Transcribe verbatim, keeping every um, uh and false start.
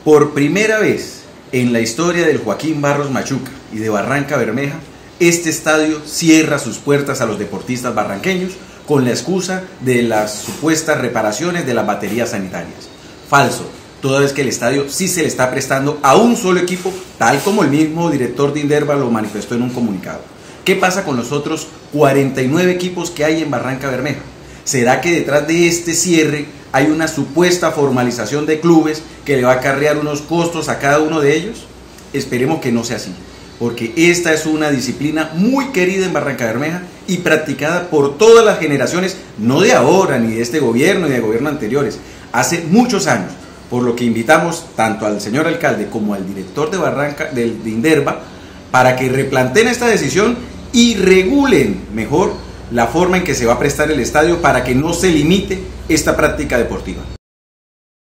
Por primera vez en la historia del Joaquín Barros Machuca y de Barranca Bermeja, este estadio cierra sus puertas a los deportistas barranqueños con la excusa de las supuestas reparaciones de las baterías sanitarias. Falso, toda vez que el estadio sí se le está prestando a un solo equipo, tal como el mismo director de Inderva lo manifestó en un comunicado. ¿Qué pasa con los otros cuarenta y nueve equipos que hay en Barranca Bermeja? ¿Será que detrás de este cierre hay una supuesta formalización de clubes que le va a acarrear unos costos a cada uno de ellos? Esperemos que no sea así, porque esta es una disciplina muy querida en Barranca Bermeja y practicada por todas las generaciones, no de ahora, ni de este gobierno, ni de gobiernos anteriores, hace muchos años, por lo que invitamos tanto al señor alcalde como al director de Barranca, de, de Inderva, para que replanteen esta decisión y regulen mejor la forma en que se va a prestar el estadio para que no se limite esta práctica deportiva.